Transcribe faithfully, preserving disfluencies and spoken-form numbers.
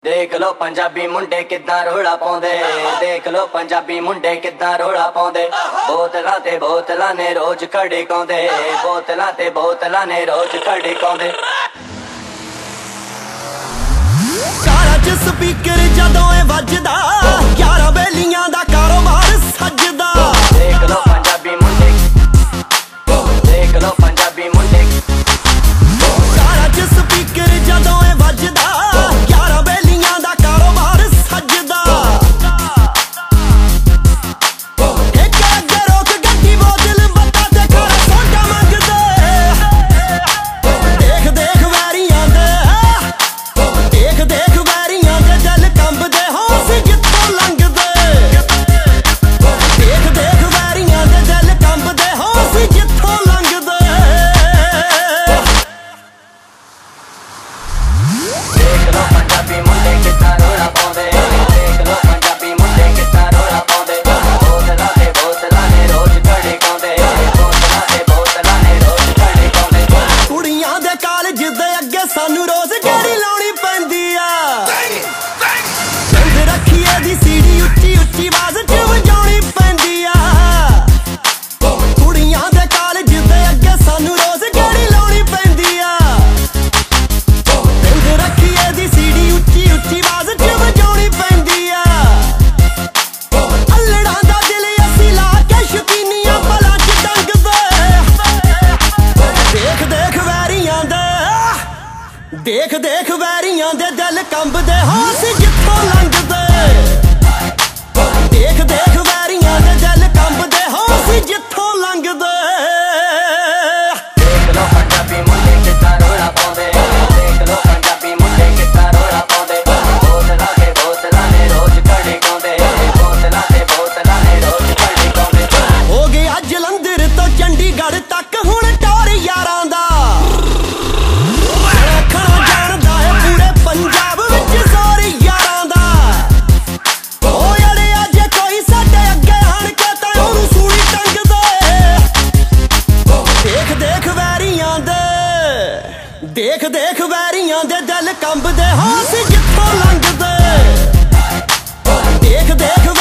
देख लो पंजाबी मुंडे किद्दां रोड़ा पाउंदे, देख लो पंजाबी मुंडे किद्दां रोड़ा पाउंदे। बोतलां ते बोतलां ने रोज खड़काउंदे, बोतलां ते बोतलां ने रोज खड़काउंदे। कारा च स्पीकर जदों ए वजदा, यारा बेलियां दा कारोबार सजदा। देख लो पंजाबी मुंडे, देख लो पंजाबी मुंडे। कारा च स्पीकर जदों ए वजदा, यारा बेलियां दा कारोबार सजदा। एक अगे रोक गड्डी बोतल बत्ता ते खारा सोडा मंगदे। देख देख वैरियां दे, देख देख वैरियां दे दिल कंबदे होश जित्थों लंघदे। देख देख वैरियां दे दिल कंबदे होश जित्थों लंघदे। देख लो पंजाबी मुंडे किद्दां रोड़ा पाउंदे, देख लो पंजाबी मुंडे किद्दां रोड़ा पाउंदे। बोतलां ते बोतलां ने रोज खड़काउंदे, बोतलां ते बोतलां ने रोज खड़काउंदे। कुड़ियां दे कालज दे अगे सानू रोज गेड़ी लाउणी पैंदी आ। बंद रखिए दी सीढ़ी उच्ची उच्ची आवाज च वजाउणी पैंदी आ। कुड़ियां दे कालज दे अगे सानू रोज गेड़ी लाउणी पैंदी आ। बंद रखिए दी सीढ़ी उच्ची उच्ची आवाज च वजाउणी पैंदी आ। अल्लड़ां दा दिल असी ला के शकीनियां भला च डंगदे। देख देख वैरियां दे, देख देख वैरियां दे दिल कंबदे होश जित्थों लंघदे। देख देख वैरियां दे दिल कंबदे होश जित्थों लंघदे। देख लो पंजाबी मुंडे किद्दां रोड़ा पाउंदे, देख लो पंजाबी मुंडे किद्दां रोड़ा पाउंदे। बोतलां ते बोतलां ने रोज खड़काउंदे, बोतलां ते बोतलां ने रोज खड़काउंदे। हो गया जलंधर तो चंडीगढ़ तक हुण टोर यारां दा। रखना जानदा है पूरे पंजाब विच जोर यारां दा। ओ अड़े अज कोई साडे अगे आण के तां ओनू सूली टंगदे। देख देख वैरियां दे, देख देख वैरियां दे दिल कंबदे होश जित्थों लंघदे। देख देख